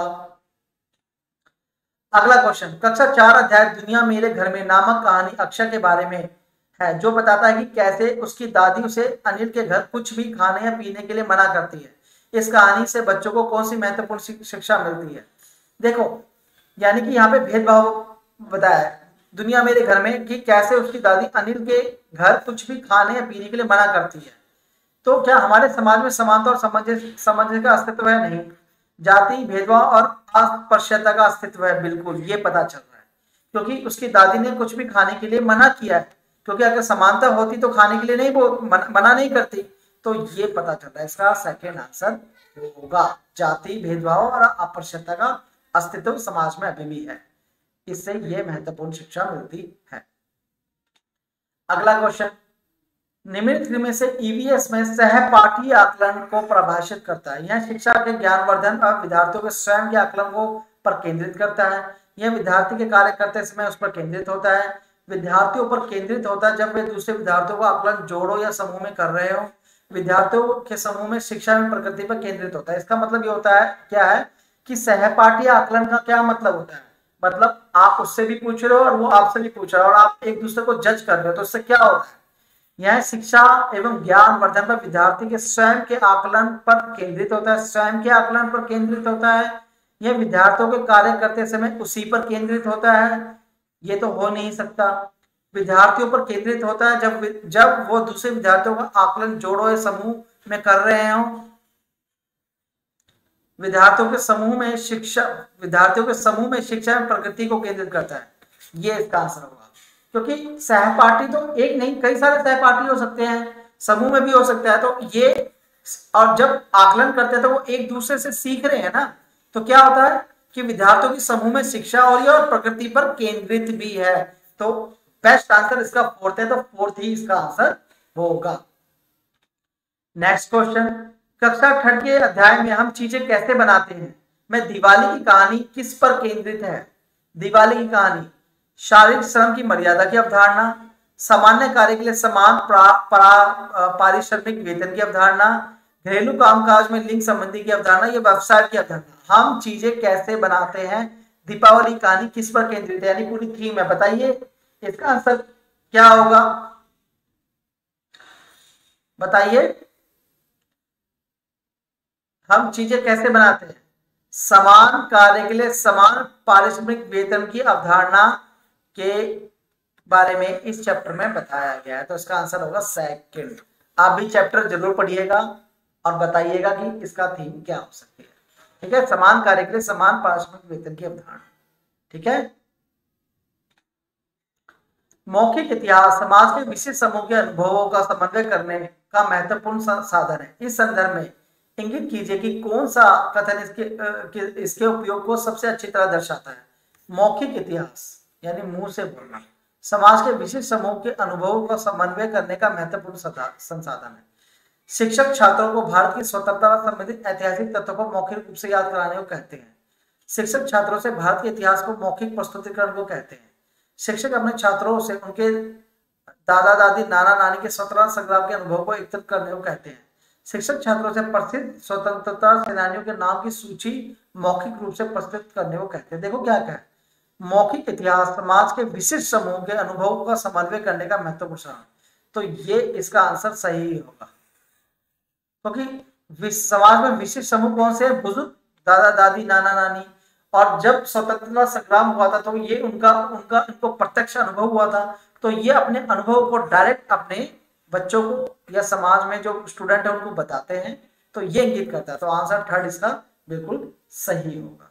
अगला क्वेश्चन, कक्षा चार अध्याय दुनिया मेरे घर में नामक कहानी अक्षय के बारे में है, जो बताता है कि कैसे उसकी दादी उसे अनिल के घर कुछ भी खाने या पीने के लिए मना करती है। इस कहानी से बच्चों को कौन सी महत्वपूर्ण शिक्षा मिलती है। देखो यानी कि यहाँ पे भेदभाव बताया है दुनिया मेरे घर में कि कैसे उसकी दादी अनिल के घर कुछ भी खाने या पीने के लिए मना करती है। तो क्या हमारे समाज में समानता और सामंजस्य सामंजस्य का अस्तित्व है, नहीं। जाति भेदभाव और अस्पृश्यता का अस्तित्व है, बिल्कुल, ये पता चल रहा है, क्योंकि उसकी दादी ने कुछ भी खाने के लिए मना किया है। क्योंकि अगर समानता होती तो खाने के लिए नहीं वो मना नहीं करती, तो ये पता चल रहा है। इसका सेकेंड आंसर होगा, जाति भेदभाव और अस्पृश्यता का अस्तित्व समाज में अभी भी है, इससे ये महत्वपूर्ण शिक्षा मिलती है। अगला क्वेश्चन, निम्नलिखित में से ईवीएस में सहपाठी आकलन को परिभाषित करता है। यह शिक्षा के ज्ञानवर्धन और विद्यार्थियों के स्वयं के आकलन को पर केंद्रित करता है। यह विद्यार्थी के कार्य करते समय उस पर केंद्रित होता है। विद्यार्थियों पर केंद्रित होता है जब वे दूसरे विद्यार्थियों का आकलन जोड़ो या समूह में कर रहे हो। विद्यार्थियों के समूह में शिक्षा में प्रकृति पर केंद्रित होता है। इसका मतलब ये होता है क्या है कि सहपाठी आकलन का क्या मतलब होता है, मतलब आप उससे भी पूछ रहे हो और वो आपसे भी पूछ रहा है और आप एक दूसरे को जज कर रहे हो, तो इससे क्या होता है, यह शिक्षा एवं ज्ञान वर्धन पर विद्यार्थी के स्वयं के आकलन पर केंद्रित होता है। स्वयं के आकलन पर केंद्रित होता है। यह विद्यार्थियों के कार्य करते समय उसी पर केंद्रित होता है, ये तो हो नहीं सकता। विद्यार्थियों पर केंद्रित होता है जब जब वो दूसरे विद्यार्थियों का आकलन जोड़ो या समूह में कर रहे हो। विद्यार्थियों के समूह में शिक्षा विद्यार्थियों के समूह में शिक्षा में प्रकृति को केंद्रित करता है, ये इसका आंसर होगा। क्योंकि सहपाठी तो एक नहीं कई सारे सहपाठी हो सकते हैं, समूह में भी हो सकता है, तो ये और जब आकलन करते हैं तो वो एक दूसरे से सीख रहे हैं ना, तो क्या होता है कि विद्यार्थियों की समूह में शिक्षा हो रही है और प्रकृति पर केंद्रित भी है, तो बेस्ट आंसर इसका फोर्थ है, तो फोर्थ ही इसका आंसर होगा। नेक्स्ट क्वेश्चन, कक्षा छठ के अध्याय में हम चीजें कैसे बनाते हैं में दिवाली की कहानी किस पर केंद्रित है? दिवाली की कहानी शारीरिक श्रम की मर्यादा की अवधारणा, सामान्य कार्य के लिए समान पारिश्रमिक वेतन की अवधारणा, घरेलू कामकाज में लिंग संबंधी की अवधारणा, या व्यवसाय की अवधारणा। हम चीजें कैसे बनाते हैं दीपावली कहानी किस पर केंद्रित है, यानी पूरी थीम है। बताइए इसका आंसर क्या होगा, बताइए। हम चीजें कैसे बनाते हैं, समान कार्य के लिए समान पारिश्रमिक वेतन की अवधारणा के बारे में इस चैप्टर में बताया गया है, तो इसका आंसर होगा सेकंड। आप भी चैप्टर जरूर पढ़िएगा और बताइएगा कि इसका थीम क्या हो सकती है। ठीक है, समान कार्य के लिए समान पारिश्रमिक वेतन की अवधारणा। ठीक है, मौखिक इतिहास समाज के विशिष्ट समूह के अनुभवों का समन्वय करने का महत्वपूर्ण साधन है। इस संदर्भ में इंगित कीजिए कि कौन सा कथन इसके इसके उपयोग को सबसे अच्छी तरह दर्शाता है। मौखिक इतिहास यानी मुंह से बोलना समाज के विशिष्ट समूह के अनुभवों का समन्वय करने का महत्वपूर्ण संसाधन है। शिक्षक छात्रों को भारत की स्वतंत्रता संबंधित ऐतिहासिक तथ्यों को मौखिक रूप से याद कराने को कहते हैं। शिक्षक छात्रों से भारत के इतिहास को मौखिक प्रस्तुतिकरण को कहते हैं। शिक्षक अपने छात्रों से उनके दादा दादी नाना नानी के स्वतंत्रता संग्राम के अनुभव को एकत्रित करने को कहते हैं। शिक्षक छात्रों से प्रसिद्ध स्वतंत्रता सेनानियों के नाम की सूची मौखिक रूप से प्रस्तुत करने को कहते हैं। देखो क्या क्या है, मौखिक इतिहास समाज के विशिष्ट समूह के अनुभवों का समन्वय करने का महत्वपूर्ण, तो ये इसका आंसर सही होगा, क्योंकि तो समाज में विशिष्ट समूह कौन से हैं, बुजुर्ग, दादा दादी नाना नानी। और जब स्वतंत्रता संग्राम हुआ था तो ये उनका उनका इनको प्रत्यक्ष अनुभव हुआ था, तो ये अपने अनुभव को डायरेक्ट अपने बच्चों को या समाज में जो स्टूडेंट है उनको बताते हैं, तो ये इंगित करता है। तो आंसर थर्ड इसका बिल्कुल सही होगा।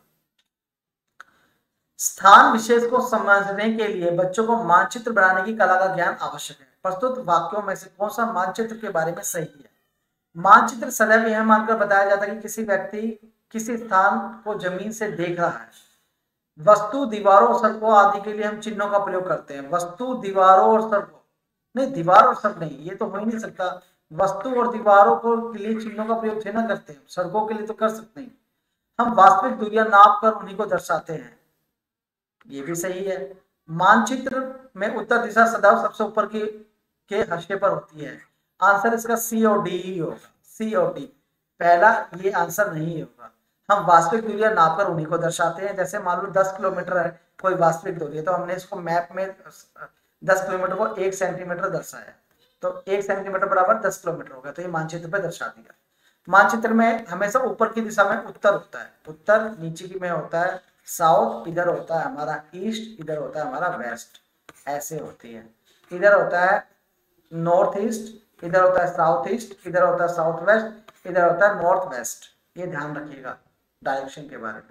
स्थान विशेष को समझने के लिए बच्चों को मानचित्र बनाने की कला का ज्ञान आवश्यक है। प्रस्तुत वाक्यों में से कौन सा मानचित्र के बारे में सही है? मानचित्र सदैव यह मानकर बताया जाता है कि किसी व्यक्ति किसी स्थान को जमीन से देख रहा है। वस्तु, दीवारों और सड़कों आदि के लिए हम चिन्हों का प्रयोग करते हैं। वस्तु, दीवारों और सड़कों, नहीं दीवार और सड़क नहीं, ये तो हो ही नहीं सकता। वस्तु और दीवारों को के लिए चिन्हों का प्रयोग थे ना करते हैं, सड़कों के लिए तो कर सकते हैं। हम वास्तविक दूरियां नाप कर उन्हीं को दर्शाते हैं, ये भी सही है। मानचित्र में उत्तर दिशा सदैव सबसे ऊपर के के हाशिए पर होती है। आंसर इसका सी और डी ही होगा, सी और डी। पहला ये आंसर नहीं होगा। हम वास्तविक दूरियां नाप कर उन्हीं को दर्शाते हैं। जैसे मान लो दस किलोमीटर है कोई वास्तविक दूरी है, तो हमने इसको मैप में दस किलोमीटर को एक सेंटीमीटर दर्शाया, तो एक सेंटीमीटर बराबर दस किलोमीटर हो गया, तो ये मानचित्र पे दर्शा दिया। मानचित्र में हमेशा ऊपर की दिशा में उत्तर होता है, उत्तर नीचे की में होता है साउथ, इधर होता है हमारा ईस्ट, इधर होता है हमारा वेस्ट, ऐसे होती है। इधर होता है नॉर्थ ईस्ट, इधर होता है साउथ ईस्ट, इधर होता है साउथ वेस्ट, इधर होता है नॉर्थ वेस्ट। ये ध्यान रखिएगा डायरेक्शन के बारे में।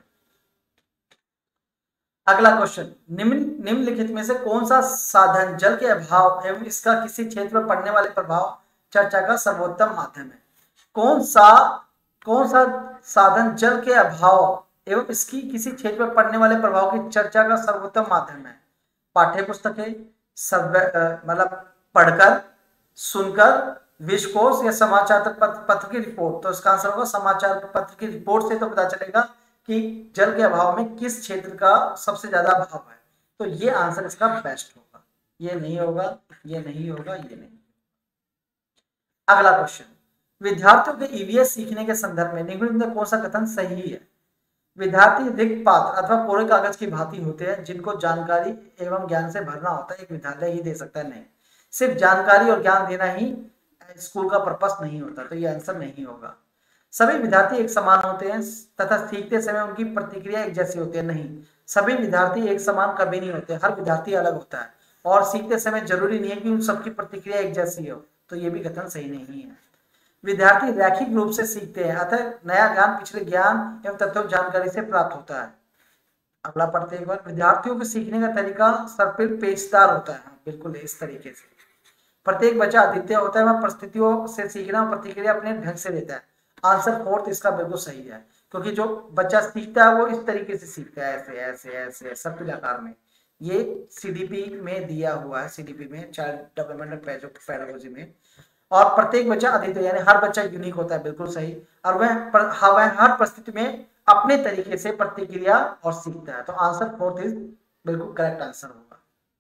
अगला क्वेश्चन, निम्न निम्नलिखित में से कौन सा साधन जल के अभाव एवं इसका किसी क्षेत्र पर पड़ने वाले प्रभाव चर्चा का सर्वोत्तम माध्यम है? कौन सा कौन सा साधन जल के अभाव एवं इसकी किसी क्षेत्र पर पड़ने वाले प्रभाव की चर्चा का सर्वोत्तम माध्यम है? पाठ्य पुस्तकें, मतलब पढ़कर, सुनकर, विश्वकोश या समाचार पत्र की रिपोर्ट? तो इसका आंसर होगा समाचार पत्र की रिपोर्ट से तो पता चलेगा कि जल के अभाव में किस क्षेत्र का सबसे ज्यादा अभाव है, तो ये आंसर इसका बेस्ट होगा। ये नहीं होगा, ये नहीं होगा, ये नहीं। अगला क्वेश्चन, विद्यार्थियों के ईवीएस सीखने के संदर्भ में निम्नलिखित में कौन सा कथन सही है? विद्यार्थी रिक्त पात्र अथवा कोरे कागज की भांति होते हैं जिनको जानकारी एवं ज्ञान से भरना होता है, एक विद्यालय ही दे सकता है। नहीं, सिर्फ जानकारी और ज्ञान देना ही स्कूल का पर्पस नहीं होता, तो ये आंसर नहीं होगा। सभी विद्यार्थी एक समान होते हैं तथा सीखते समय उनकी प्रतिक्रिया एक जैसी होती है। नहीं, सभी विद्यार्थी एक समान कभी नहीं होते, हर विद्यार्थी अलग होता है और सीखते समय जरूरी नहीं है कि उन सबकी प्रतिक्रिया एक जैसी हो, तो ये भी कथन सही नहीं है। विद्यार्थी रैखिक रूप से सीखते हैं, अतः नया ज्ञान पिछले ज्ञान एवं तथ्यों जानकारी से प्राप्त होता है। अगला पढ़ते एक बार, विद्यार्थियों के सीखने का तरीका सर्पिल पेचदार होता है। बिल्कुल इस तरीके से प्रत्येक बच्चा अद्वितीय होता है, वह परिस्थितियों से सीखना प्रतिक्रिया अपने ढंग से देता है। आंसर फोर्थ इसका बिल्कुल सही है, क्योंकि जो बच्चा सीखता है वो इस तरीके से सीखता है, ऐसे ऐसे ऐसे सर्पिल आकार में। ये सीडीपी में दिया हुआ है, सीडीपी में चाइल्ड डेवलपमेंट पेडागोजी में। और प्रत्येक बच्चा अद्वितीय यानी हर बच्चा यूनिक होता है, बिल्कुल सही। और वह पर, वह हर परिस्थिति में अपने तरीके से प्रतिक्रिया और सीखता है। तो आंसर फोर्थ इज बिल्कुल करेक्ट आंसर होगा।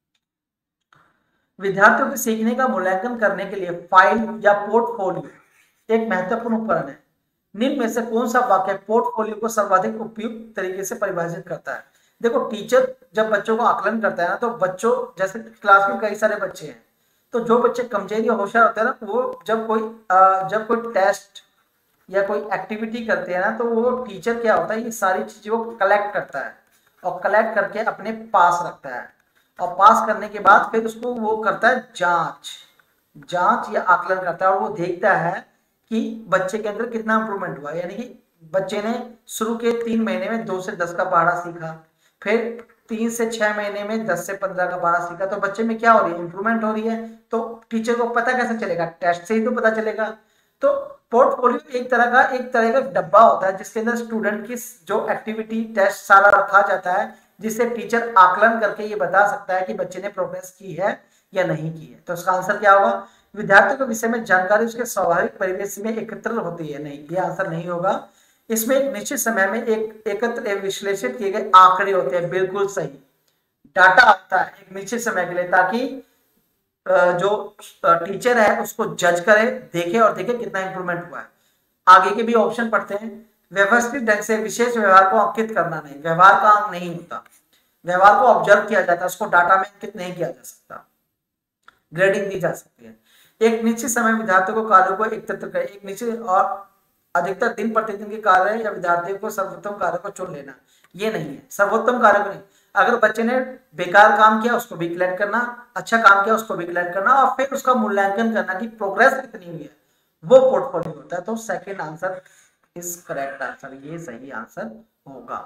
विद्यार्थियों के सीखने का मूल्यांकन करने के लिए फाइल या पोर्टफोलियो एक महत्वपूर्ण उपकरण है। निम्न में से कौन सा वाक्य पोर्टफोलियो को सर्वाधिक उपयुक्त तरीके से परिभाषित करता है? देखो, टीचर जब बच्चों को आकलन करता है ना, तो बच्चों जैसे क्लास में कई सारे बच्चे हैं, तो जो बच्चे कमजोरी और होशियार होते हैं ना, वो जब कोई जब कोई टेस्ट या कोई एक्टिविटी करते हैं ना, तो वो टीचर क्या होता है, ये सारी चीजों को कलेक्ट करता है और कलेक्ट करके अपने पास रखता है। और पास करने के बाद फिर उसको वो करता है जांच जांच या आकलन करता है, और वो देखता है कि बच्चे के अंदर कितना इंप्रूवमेंट हुआ। यानी कि बच्चे ने शुरू के तीन महीने में दो से दस का पढ़ा सीखा, फिर तीन से छह महीने में दस से पंद्रह का पढ़ा सीखा, तो बच्चे में क्या हो रही है, इंप्रूवमेंट हो रही है। तो टीचर को पता कैसे चलेगा? टेस्ट से ही तो पता चलेगा। तो पोर्टफोलियो एक तरह का एक तरह का डब्बा होता है जिसके अंदर स्टूडेंट की जो एक्टिविटी टेस्ट सारा रखा जाता है, जिससे टीचर आकलन करके ये बता सकता है कि बच्चे ने प्रोग्रेस की है या नहीं की है। तो इसका आंसर क्या होगा? विद्यार्थियों के विषय में जानकारी उसके स्वाभाविक परिवेश में एकत्र होती है। नहीं, ये आंसर नहीं होगा। इसमें एक निश्चित समय में एक एकत्र विश्लेषित किए गए आंकड़े होते हैं, बिल्कुल सही। डाटा आता है एक निश्चित समय के लिए, ताकि जो टीचर है उसको जज करे, देखे और देखे कितना इंप्रूवमेंट हुआ है। आगे के भी ऑप्शन पढ़ते हैं। व्यवस्थित ढंग से विशेष व्यवहार को अंकित करना नहीं, व्यवहार का अंक नहीं होता, व्यवहार को ऑब्जर्व किया जाता है, उसको डाटा में अंकित नहीं किया जा सकता, ग्रेडिंग दी जा सकती है। एक निश्चित समय विद्यार्थियों को कार्यों को एकत्रित करें, एक निश्चित और अधिकतर दिन प्रतिदिन के कार्य या विद्यार्थियों को सर्वोत्तम कार्य को चुन लेना, ये नहीं है। सर्वोत्तम कार्य को नहीं, अगर बच्चे ने बेकार काम किया उसको भी कलेक्ट करना, अच्छा काम किया उसको भी कलेक्ट करना, और फिर उसका मूल्यांकन करना कि प्रोग्रेस कितनी हुई है, वो पोर्टफोलियो होता है। तो second answer is correct answer, ये सही आंसर होगा।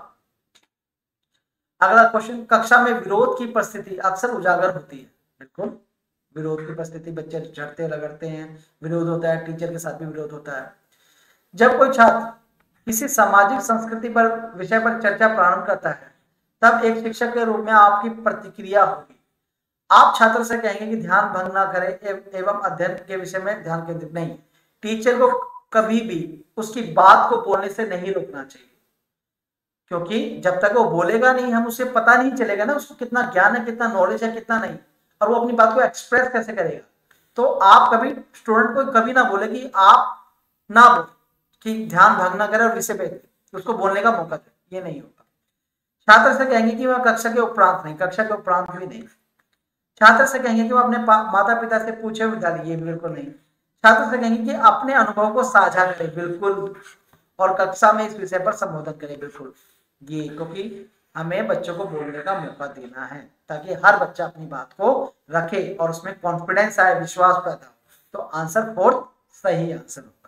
अगला क्वेश्चन, कक्षा में विरोध की परिस्थिति अक्सर उजागर होती है। बिल्कुल, विरोध की परिस्थिति, बच्चे झड़ते रगड़ते हैं, विरोध होता है, टीचर के साथ भी विरोध होता है। जब कोई छात्र किसी सामाजिक संस्कृति पर विषय पर चर्चा प्रारंभ करता है, तब एक शिक्षक के रूप में आपकी प्रतिक्रिया होगी। आप छात्र से कहेंगे कि ध्यान भंग ना करें एवं अध्ययन के विषय में ध्यान केंद्रित नहीं। टीचर को कभी भी उसकी बात को बोलने से नहीं रोकना चाहिए, क्योंकि जब तक वो बोलेगा नहीं, हम उसे पता नहीं चलेगा ना उसको कितना ज्ञान है, कितना नॉलेज है, कितना नहीं, और वो अपनी बात को एक्सप्रेस कैसे करेगा। तो आप कभी स्टूडेंट को कभी ना बोले कि आप ना बोले कि ध्यान भंग ना करे और विषय पे उसको बोलने का मौका दे, ये नहीं होगा। छात्र से कहेंगे कि वह कक्षा के उपरांत नहीं, कक्षा के उपरांत भी नहीं। छात्र से कहेंगे कि वह अपने माता पिता से पूछे विद्यालय, ये बिल्कुल नहीं। छात्र से कहेंगे कि अपने अनुभव को साझा करे, बिल्कुल। और कक्षा में इस विषय पर संबोधन करे, बिल्कुल ये, क्योंकि हमें बच्चों को बोलने का मौका देना है ताकि हर बच्चा अपनी बात को रखे और उसमें कॉन्फिडेंस आए, विश्वास पैदा हो। तो आंसर फोर्थ सही आंसर होगा।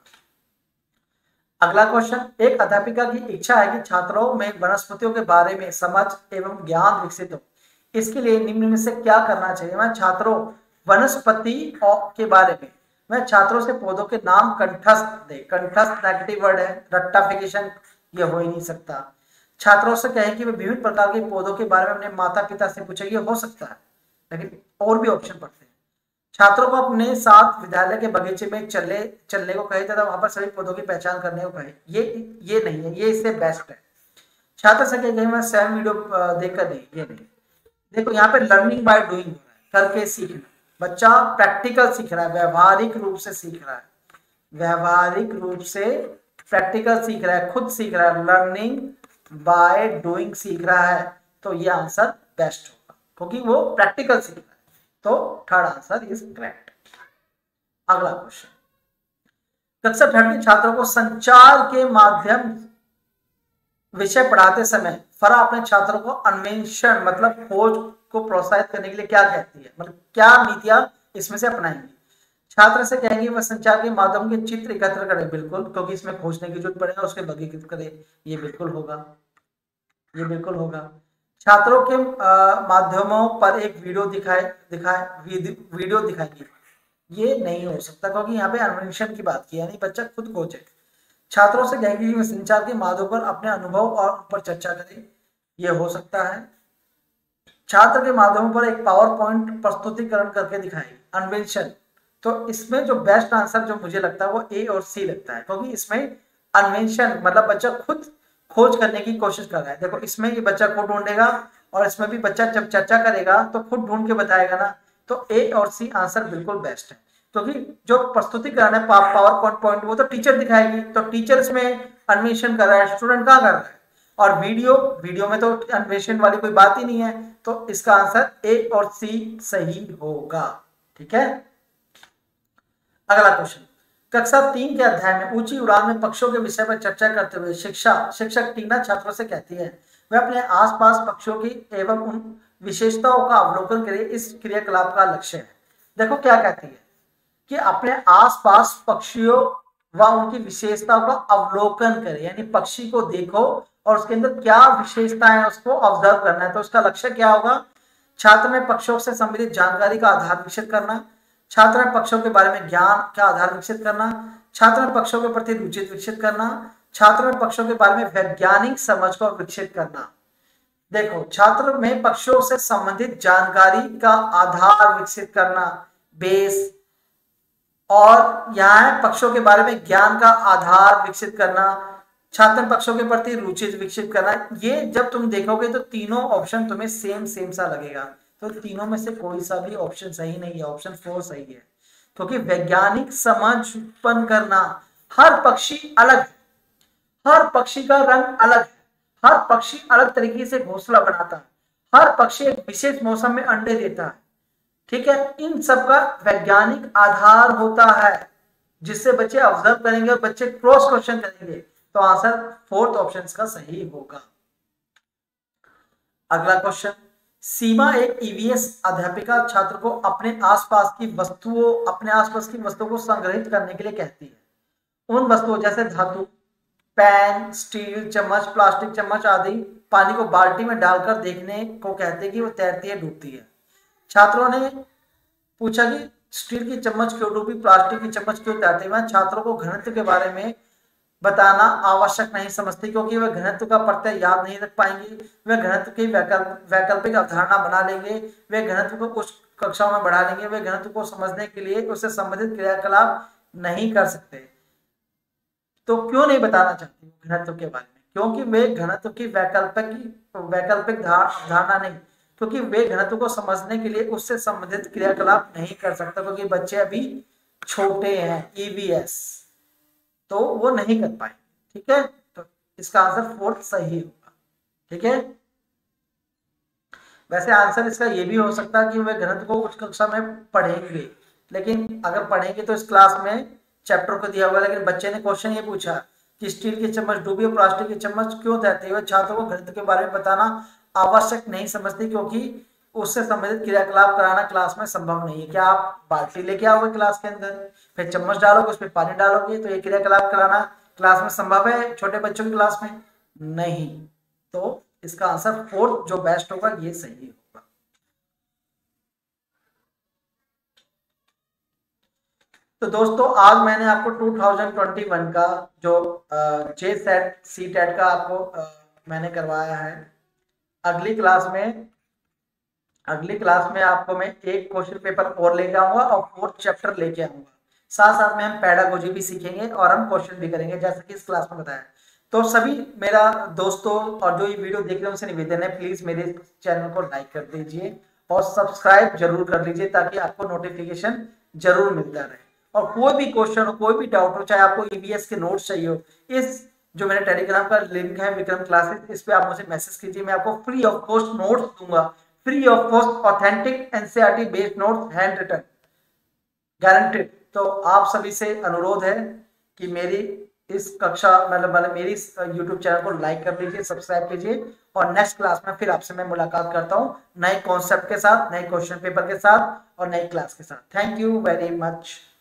अगला क्वेश्चन, एक अध्यापिका की इच्छा है कि छात्रों में वनस्पतियों के बारे में समझ एवं ज्ञान विकसित हो। इसके लिए निम्न में से क्या करना चाहिए? वह छात्रों वनस्पति के बारे में वह छात्रों से पौधों के नाम कंठस्थ दे। कंठस्थ नेगेटिव वर्ड है, रट्टाफिकेशन ये हो ही नहीं सकता। छात्रों से कहें कि वे विभिन्न प्रकार के पौधों के बारे में अपने माता पिता से पूछे, ये हो सकता है, लेकिन और भी ऑप्शन पढ़ते हैं। छात्रों को अपने साथ विद्यालय के बगीचे में चलने चलने को कहे तथा वहां पर सभी पौधों की पहचान करने को कहे, ये ये नहीं है, ये इससे बेस्ट है। छात्र से कहे मैं स्वयं वीडियो देखकर नहीं, ये नहीं। देखो यहाँ पे लर्निंग बाय डूइंग हो रहा है, करके सीखना। बच्चा प्रैक्टिकल सीख रहा है, व्यवहारिक रूप से सीख रहा है, व्यवहारिक रूप से प्रैक्टिकल सीख रहा है, खुद सीख रहा है, लर्निंग बाय डूइंग सीख रहा है। तो ये आंसर बेस्ट होगा क्योंकि वो प्रैक्टिकल सीख रहा है। तो थर्ड आंसर इज करेक्ट। अगला क्वेश्चन, कक्षा थर्ड के छात्रों को संचार के माध्यम विषय पढ़ाते समय फरा अपने छात्रों को अन्वेषण मतलब खोज को प्रोत्साहित करने के लिए क्या कहती है, मतलब क्या नीतियां इसमें से अपनाएंगे? छात्र से कहेंगे वह संचार के माध्यम के चित्र एकत्र करे, बिल्कुल, क्योंकि इसमें खोजने की जरूरत पड़ेगा, उसके वर्गीकृत करे, ये बिल्कुल होगा, ये बिल्कुल होगा। छात्रों के माध्यमों पर एक वीडियो दिखाए दिखाए वीडियो दिखाएंगे, ये नहीं हो सकता क्योंकि यहाँ पे अन्वेषण की बात की, यानी बच्चा खुद खोजे। छात्रों से कहेंगे कि संचार के माध्यम पर अपने अनुभव और उन पर चर्चा करें, ये हो सकता है। छात्र के माध्यम पर एक पावर पॉइंट प्रस्तुतिकरण करके दिखाएगी। अन्वेषण, तो इसमें जो बेस्ट आंसर जो मुझे लगता है वो ए और सी लगता है, क्योंकि इसमें अन्वेषण मतलब बच्चा खुद खोज करने की कोशिश कर रहा है। देखो इसमें ये बच्चा खुद ढूंढेगा और इसमें भी बच्चा जब चर्चा करेगा तो खुद ढूंढ के बताएगा ना, तो ए और सी आंसर बिल्कुल बेस्ट है। क्योंकि जो प्रस्तुतिकरण है पावर पॉइंट पॉइंट वो तो टीचर दिखाएगी, तो टीचर इसमें अन्वेषण कर रहा है, स्टूडेंट कहाँ कर रहा है। और वीडियो वीडियो में तो अन्वेषण वाली कोई बात ही नहीं है, तो इसका आंसर ए और सी सही होगा। ठीक है, अगला क्वेश्चन, कक्षा तीन के अध्याय में ऊंची उड़ान में पक्षियों के विषय पर चर्चा करते हुए शिक्षा शिक्षक टीना छात्रों से कहती है वह अपने आसपास पक्षियों की एवं उन विशेषताओं का अवलोकन करे, इस क्रियाकलाप का लक्ष्य है। देखो क्या कहती है कि अपने आसपास पक्षियों व उनकी विशेषताओं का अवलोकन करे, यानी पक्षी को देखो और उसके अंदर क्या विशेषताएं है उसको ऑब्जर्व करना है। तो उसका लक्ष्य क्या होगा, छात्र में पक्षियों से संबंधित जानकारी का आधार विकसित करना, छात्र में पक्षियों के बारे में ज्ञान का आधार विकसित करना, छात्र में पक्षियों के प्रति रुचि विकसित करना, छात्र में पक्षियों के बारे में वैज्ञानिक समझ को विकसित करना। देखो छात्र में पक्षियों से संबंधित जानकारी का आधार विकसित करना बेस, और यहाँ है पक्षियों के बारे में ज्ञान का आधार विकसित करना, छात्र पक्षियों के प्रति रुचि विकसित करना। ये जब तुम देखोगे तो तीनों ऑप्शन तुम्हें सेम सेम सा लगेगा, तो तीनों में से कोई सा भी ऑप्शन सही नहीं है, ऑप्शन फोर सही है। क्योंकि वैज्ञानिक समझ उत्पन्न करना, हर पक्षी अलग है, हर पक्षी का रंग अलग है, हर पक्षी अलग तरीके से घोंसला बनाता है, हर पक्षी एक विशेष मौसम में अंडे देता है। ठीक है, इन सब का वैज्ञानिक आधार होता है जिससे बच्चे ऑब्जर्व करेंगे और बच्चे क्रॉस क्वेश्चन करेंगे, तो आंसर फोर्थ ऑप्शन का सही होगा। अगला क्वेश्चन, सीमा एक ईवीएस अध्यापिका छात्र को अपने आसपास की वस्तुओं अपने आसपास की वस्तुओं को संग्रहित करने के लिए कहती है। उन वस्तुओं जैसे धातु, पेन, स्टील, चम्मच, प्लास्टिक चम्मच आदि पानी को बाल्टी में डालकर देखने को कहते हैं कि वो तैरती है डूबती है। छात्रों ने पूछा कि स्टील की चम्मच क्यों डूबी, प्लास्टिक की चम्मच क्यों तैरती है। मैं छात्रों को घनत्व के बारे में बताना आवश्यक नहीं समझती, क्योंकि वे घनत्व का प्रत्यय याद नहीं रख पाएंगे, वे घनत्व की वैकल्पिक अवधारणा बना लेंगे, वे घनत्व को कुछ कक्षाओं में बढ़ा लेंगे, वे घनत्व को समझने के लिए उससे संबंधित क्रियाकलाप नहीं कर सकते। तो क्यों नहीं बताना चाहती घनत्व के बारे में, क्योंकि वे घनत्व की वैकल्पिक वैकल्पिक धारणा नहीं, क्योंकि वे घनत्व को समझने के लिए उससे संबंधित क्रियाकलाप नहीं कर सकता, क्योंकि बच्चे अभी छोटे हैं, ईवीएस, तो वो नहीं कर पाए। ठीक है, तो इसका आंसर फोर्थ सही होगा। ठीक है, वैसे आंसर इसका ये भी हो सकता है कि वे घनत्व को उच्च कक्षा में पढ़ेंगे, लेकिन अगर पढ़ेंगे तो इस क्लास में चैप्टर को दिया होगा, लेकिन बच्चे ने क्वेश्चन ये पूछा कि स्टील की चम्मच डूबी और प्लास्टिक की चम्मच क्यों तैरती है। छात्रों को घनत्व के बारे में बताना आवश्यक नहीं समझती, क्योंकि उससे संबंधित क्रियाकलाप कराना क्लास में संभव नहीं है। क्या आप बाल्टी लेके आओगे क्लास के अंदर, फिर चम्मच डालोगे, उसमें पानी डालोगे, तो ये क्रियाकलाप कराना क्लास में संभव है छोटे बच्चों की क्लास में? नहीं। तो इसका आंसर फोर्थ जो बेस्ट होगा ये सही होगा। तो दोस्तों आज मैंने आपको टू थाउजेंड ट्वेंटी वन का जो जे सेट सी टेट का आपको आ, मैंने करवाया है। अगली क्लास में अगली क्लास में आपको मैं एक क्वेश्चन पेपर और लेके आऊंगा और फोर्थ चैप्टर लेके आऊंगा। साथ साथ में हम पेडागोजी भी सीखेंगे और हम क्वेश्चन भी करेंगे, जैसे कि इस क्लास में बताया। तो सभी मेरा दोस्तों और जो ये वीडियो देख रहे हैं उनसे निवेदन है, प्लीज मेरे चैनल को लाइक कर दीजिए और सब्सक्राइब जरूर कर लीजिए, ताकि आपको नोटिफिकेशन जरूर मिलता रहे। और कोई भी क्वेश्चन हो, कोई भी डाउट हो, चाहे आपको ईवीएस के नोट्स चाहिए हो, इस जो मेरे टेलीग्राम का लिंक है विक्रम क्लासेस, इस पे आप मुझे मैसेज कीजिए, मैं आपको फ्री ऑफ कॉस्ट नोट्स दूंगा, free of cost authentic NCERT based notes hand written guaranteed. तो आप सभी से अनुरोध है कि मेरी इस कक्षा मतलब मतलब मेरी यूट्यूब चैनल को लाइक कर लीजिए, सब्सक्राइब कीजिए, और नेक्स्ट क्लास में फिर आपसे मैं मुलाकात करता हूँ नए कॉन्सेप्ट के साथ, नए क्वेश्चन पेपर के साथ और नई क्लास के साथ। Thank you very much.